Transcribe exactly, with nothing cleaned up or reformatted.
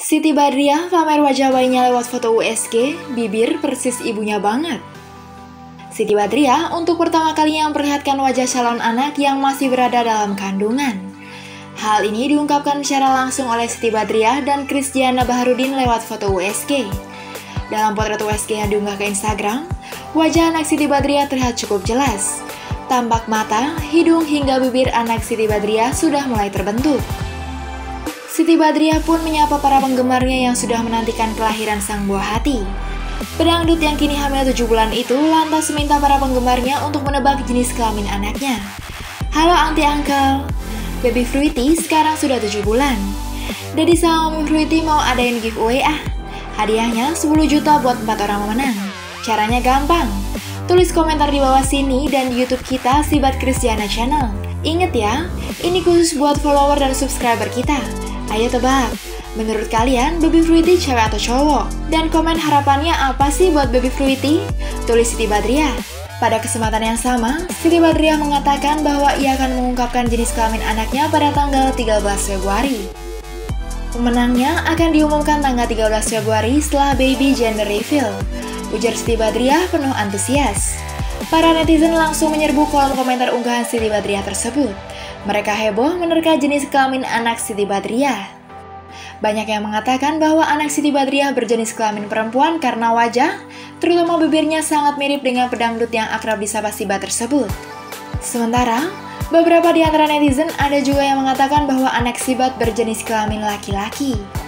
Siti Badriah pamer wajah bayinya lewat foto U S G, bibir persis ibunya banget. Siti Badriah untuk pertama kalinya memperlihatkan wajah calon anak yang masih berada dalam kandungan. Hal ini diungkapkan secara langsung oleh Siti Badriah dan Christiana Baharudin lewat foto U S G. Dalam potret U S G yang diunggah ke Instagram, wajah anak Siti Badriah terlihat cukup jelas. Tampak mata, hidung hingga bibir anak Siti Badriah sudah mulai terbentuk. Siti Badriah pun menyapa para penggemarnya yang sudah menantikan kelahiran sang buah hati. Pedangdut yang kini hamil tujuh bulan itu lantas meminta para penggemarnya untuk menebak jenis kelamin anaknya. Halo Aunty Uncle, Baby Fruity sekarang sudah tujuh bulan. Daddy sama Mami Fruity mau adain giveaway ah. Hadiahnya sepuluh juta buat empat orang pemenang. Caranya gampang. Tulis komentar di bawah sini dan di YouTube kita Sibat Christiana Channel. Ingat ya, ini khusus buat follower dan subscriber kita. Ayo tebak, menurut kalian Baby Fruity cewek atau cowok? Dan komen harapannya apa sih buat Baby Fruity? Tulis Siti Badriah. Pada kesempatan yang sama, Siti Badriah mengatakan bahwa ia akan mengungkapkan jenis kelamin anaknya pada tanggal tiga belas Februari. Pemenangnya akan diumumkan tanggal tiga belas Februari setelah baby gender reveal. Ujar Siti Badriah penuh antusias. Para netizen langsung menyerbu kolom komentar unggahan Siti Badriah tersebut. Mereka heboh menerka jenis kelamin anak Siti Badriah. Banyak yang mengatakan bahwa anak Siti Badriah berjenis kelamin perempuan karena wajah, terutama bibirnya sangat mirip dengan pedangdut yang akrab disapa Sibat tersebut. Sementara, beberapa di antara netizen ada juga yang mengatakan bahwa anak Sibat berjenis kelamin laki-laki.